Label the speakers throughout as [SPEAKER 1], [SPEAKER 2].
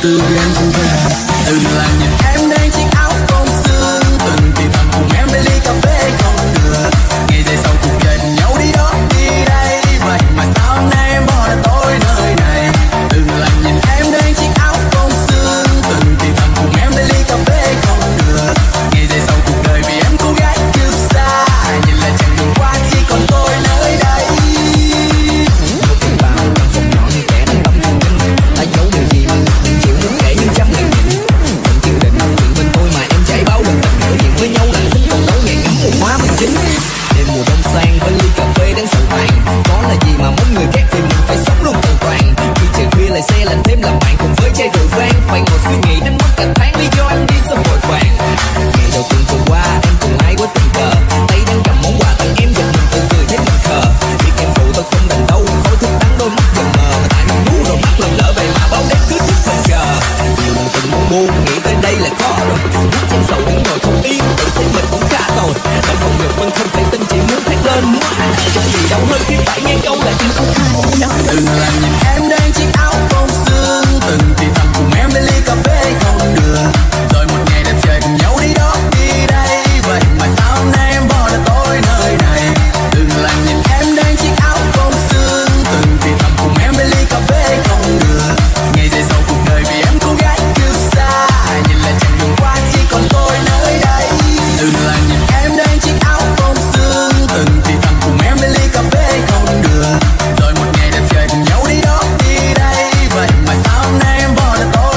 [SPEAKER 1] từ vì anh không về. Từng là nhìn em đang chiếc áo phông sương, từng thì thầm cùng em bên ly cà phê không được. Ngày dài sau cuộc đời cùng nhau đi đó đi đây, vậy mà sao hôm nay em bỏ lại tôi nơi này. Từng là nhìn em đang chiếc áo phông sương, từng thì thầm cùng em bên ly cà phê không được. Ngày dài sau cuộc đời vì em cô gái yêu xa, nhìn lại chặng đường qua chỉ còn tôi nơi đây.
[SPEAKER 2] Một tình vào căn phòng nhỏ như kẻ đánh tâm thần kinh, ta giấu điều gì mà đừng chịu muốn kể như trăm ngàn nhìn. Vẫn chưa định chuyện bên tôi mà em chảy bao lần tình đối diện với nhau là tính còn đấu ngày ngắm một hóa 19. Đêm mùa đông sang với ly cà phê đến sầu vàng, có là gì mà mỗi người khác thì mình phải sống luôn tàn toàn. Khi trời khuya lại xe lạnh thêm làm bạn cùng với chai rượu vang, phải ngồi suy nghĩ đến mất cả tháng lý do anh đi sao vội vàng. Ngày đầu tuần vừa qua em cùng ai quá tình cờ, tay đang cầm món quà tặng em giật mình tự cười thấy mình khờ. Biết em phụ tôi không đành đâu, khói thuốc đắng đôi mắt dần mờ, mà tại mình ngu rồi mắt lần lỡ về mà bao đêm cứ thức không chờ. Nhiều lần từng mong buồn nghĩ tới đây là khó rồi, bước trên sầu đứng ngồi không yên, tự thấy mình cũng khá tồi. Tâm không được vẫn không thể tin, chỉ muốn thét lên muốn ai chẳng gì đâu hơn khi phải nghe câu là yêu không ai nói.
[SPEAKER 1] Từng là nhìn em đang chiếc áo phông sương, từng thì thầm cùng em bên ly cà phê không được. Rồi một ngày đẹp trời cùng nhau đi đó đi đây, vậy mà sao hôm nay em bỏ lại tôi nơi này. Từng là nhìn em đang chiếc áo phông sương, từng thì thầm cùng em bên ly cà phê không được. Ngày dài sau cuộc đời vì em cô gái yêu xa, nhìn lại chặng đường qua chỉ còn tôi nơi đây. Từng là nhìn em đang chiếc áo phông sương, từng thì thầm cùng em bên ly cà phê không được. Rồi một ngày đẹp trời cùng nhau đi đó đi đây, vậy mà sao hôm nay em bỏ lại tôi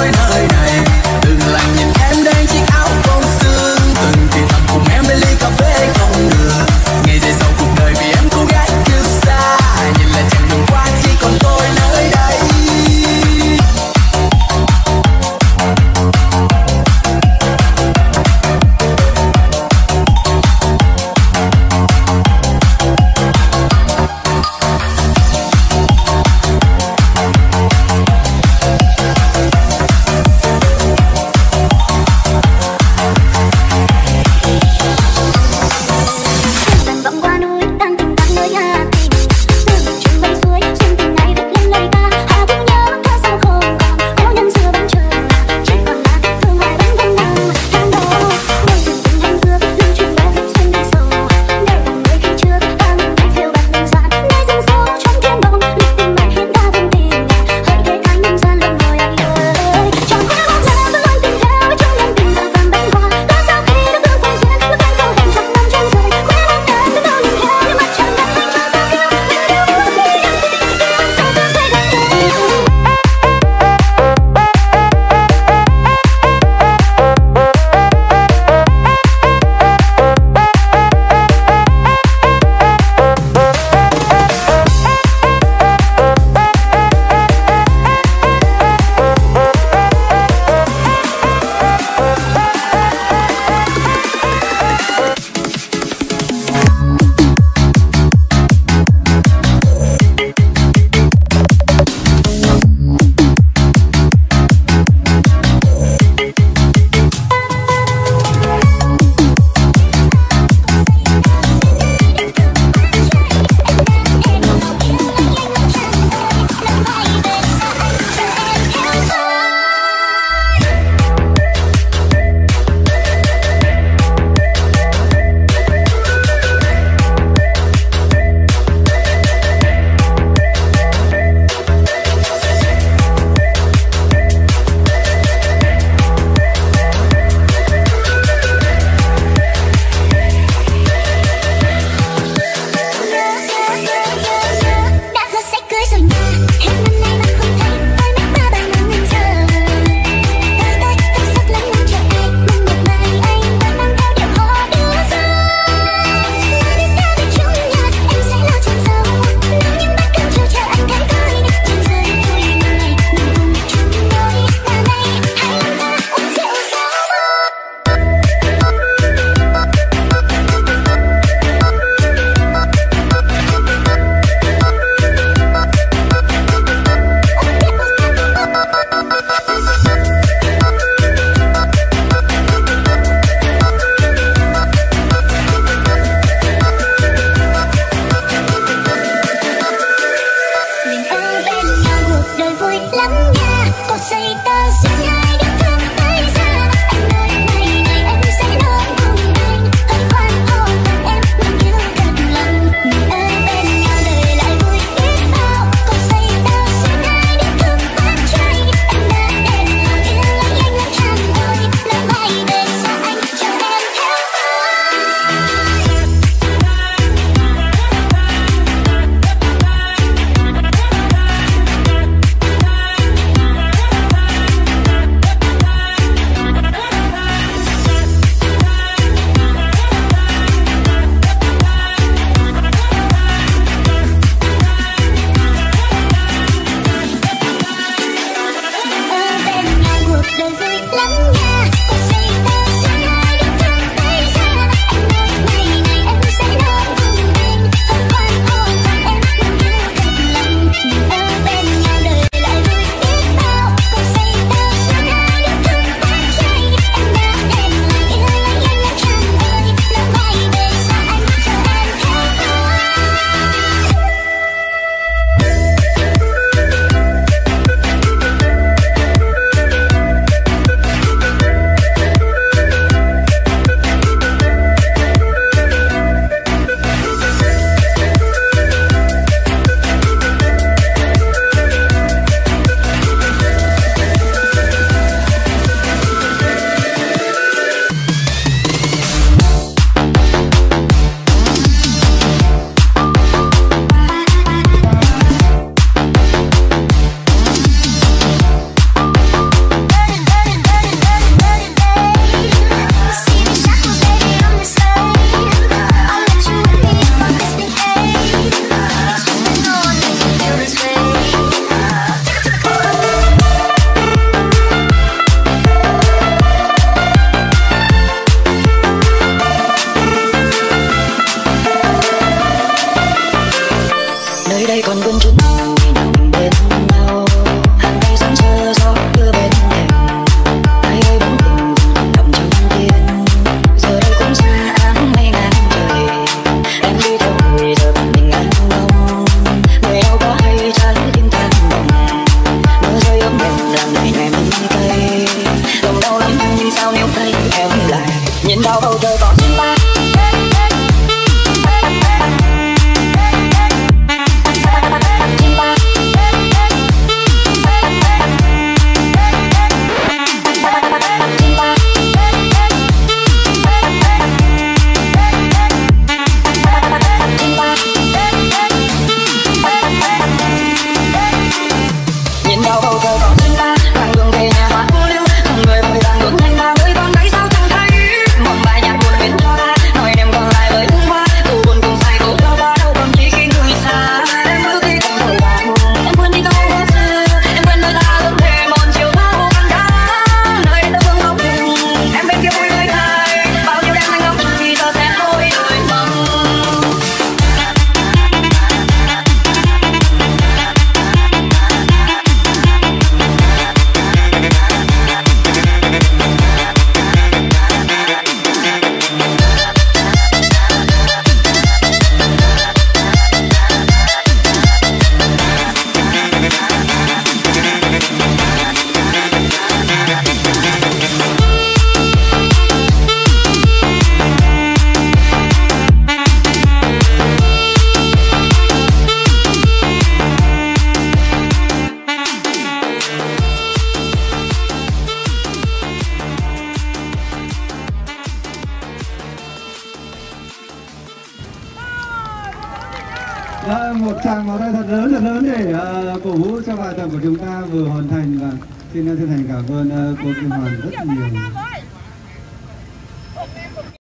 [SPEAKER 3] Một tràng vào tay thật lớn để cổ vũ cho bài tập của chúng ta vừa hoàn thành, và xin chân thành cảm ơn cô Kim Hoàn rất nhiều.